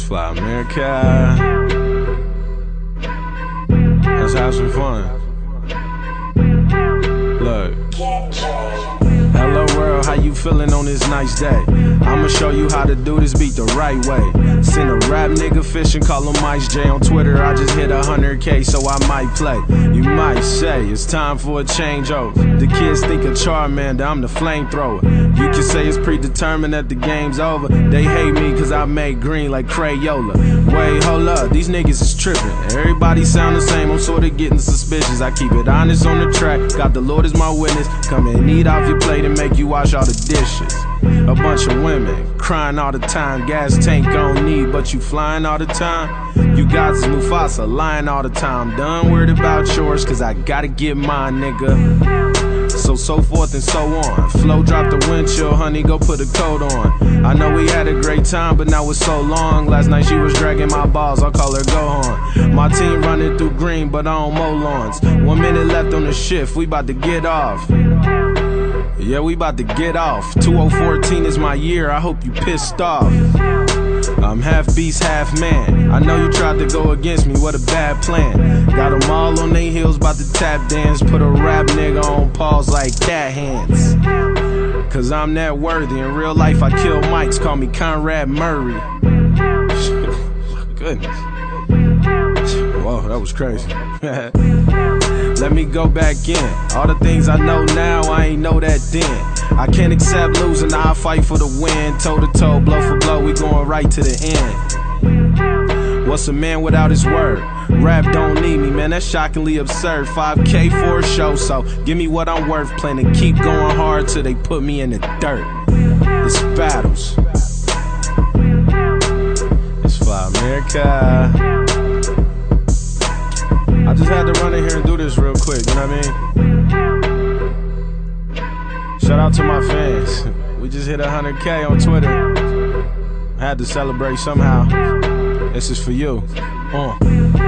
Fly America. Let's have some fun. Look. Hello world, how you feeling on this nice day? I'ma show you how to do this beat the right way. Send a rap nigga fishing, call him Ice J on Twitter. I just hit 100K, so I might play. You might say it's time for a changeover. The kids think of Charmander, I'm the flamethrower. You can say it's predetermined that the game's over. They hate me cause I make green like Crayola. Wait, hold up, these niggas is tripping. Everybody sound the same, I'm sorta getting suspicious. I keep it honest on the track, got the Lord as my witness. Come and eat off your plate and make you wash all the dishes. A bunch of women crying all the time. Gas tank on need, but you flying all the time. You got this Mufasa lying all the time. Done worried about yours, cause I gotta get mine, nigga. So forth and so on. Flow drop the windshield, honey, go put a coat on. I know we had a great time, but now it's so long. Last night she was dragging my balls, I'll call her go on. My team running through green, but I don't mow lawns. 1 minute left on the shift, we about to get off. Yeah, we about to get off. 2014 is my year, I hope you pissed off. I'm half beast, half man. I know you tried to go against me, what a bad plan. Got them all on their heels, about to tap dance. Put a rap nigga on pause like cat hands. Cause I'm that worthy, in real life I kill mics, call me Conrad Murray. Goodness. Whoa, that was crazy. Let me go back in. All the things I know now, I ain't know that then. I can't accept losing, I'll fight for the win. Toe to toe, blow for blow, we going right to the end. What's a man without his word? Rap don't need me, man, that's shockingly absurd. 5K for a show, so give me what I'm worth. Plan to keep going hard till they put me in the dirt. It's battles. It's Fly America. I just had to run in here and do this real quick, you know what I mean? Shout out to my fans. We just hit 100K on Twitter. I had to celebrate somehow. This is for you.